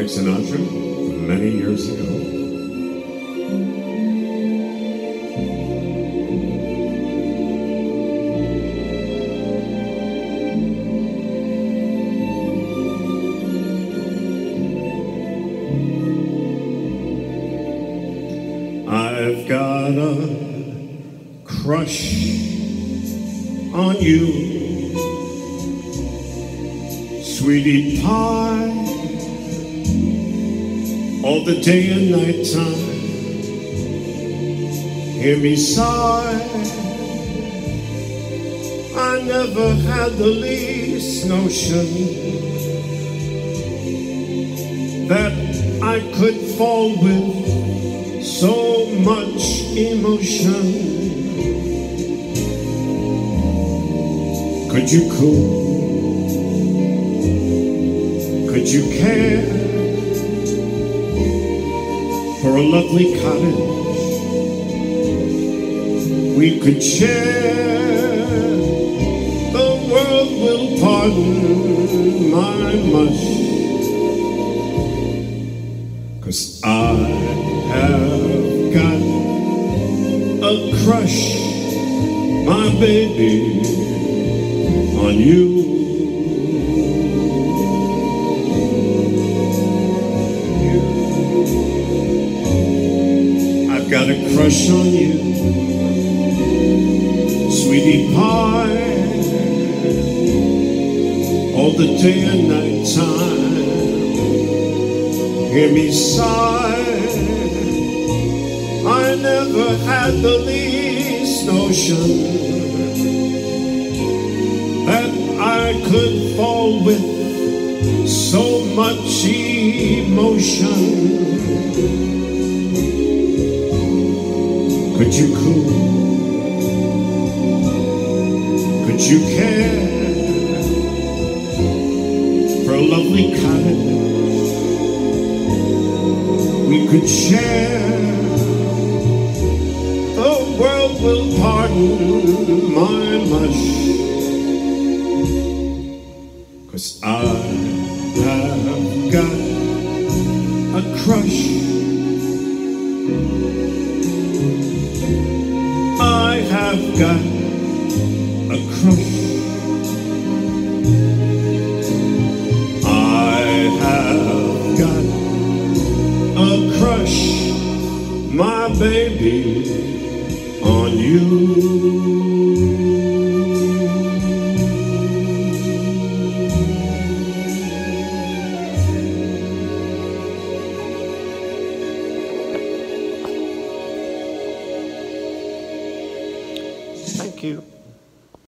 Frank Sinatra from many years ago. I've got a crush on you, sweetie pie, all the day and night time. Hear me sigh, I never had the least notion that I could fall with so much emotion. Could you cool? Could you care for a lovely cottage we could share? The world will pardon my mush, 'cause I have got a crush, my baby, on you. I've got a crush on you, sweetie pie, all the day and night time. Hear me sigh, I never had the least notion that I could fall with so much emotion. Could you cool? Could you care for a lovely cottage we could share? The world will pardon my mush, 'cause I have got a crush. I have got a crush. I have got a crush, my baby, on you. Thank you.